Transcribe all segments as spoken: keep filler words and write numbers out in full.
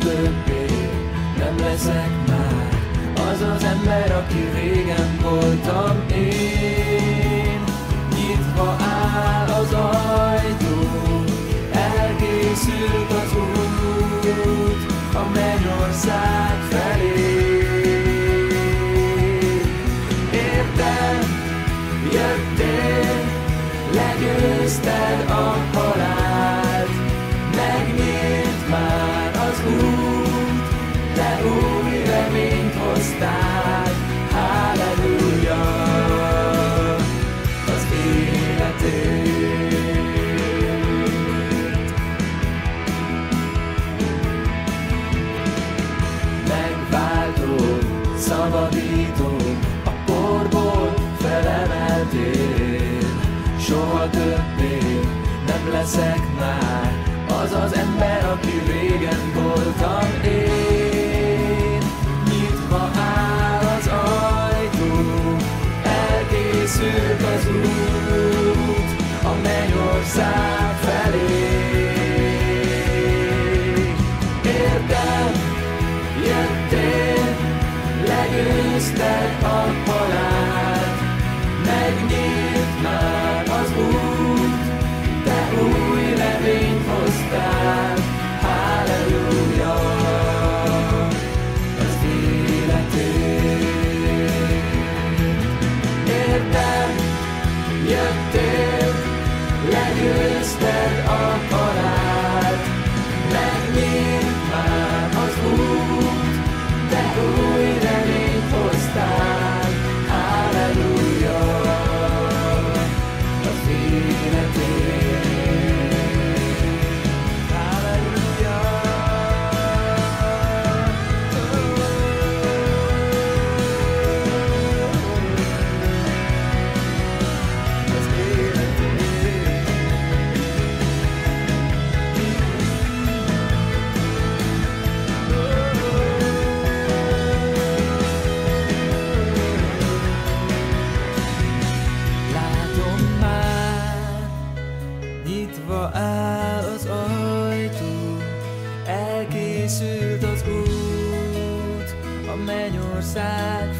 többé nem leszek már az az ember, aki régen voltam én. Nyitva áll az ajtó, elkészült az út a mennyország felé. Értem, jöttél, legyőzted a halált, megnyílt már az út, te új reményt hoztál. Halleluja, az életért. Megváltó, szabadító, a porból felemeltél. Soha többé nem leszek már az az ember, aki régen voltam én. Nyitva áll az ajtó, elkészült az út a mennyország felé. Értem, jöttél, legyőzted a halált, megnyílt már az út, te új reményt hoztál. Halleluja, az életért. Értem, jöttél, legyőzted a halált, megnyílt már az út, te új reményt hoztál. Halleluja, az életért. Halleluja, az életért. Látom már, nyitva áll az ajtó, elkészült az út a mennyország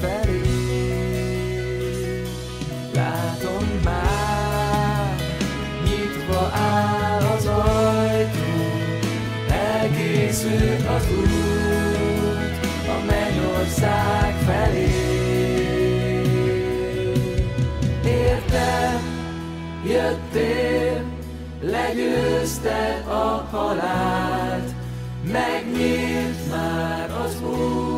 felé. Látom már, nyitva áll az ajtó, elkészült az út a mennyország felé. Értem, jöttél, legyőzted a halált, megnyílt már az út.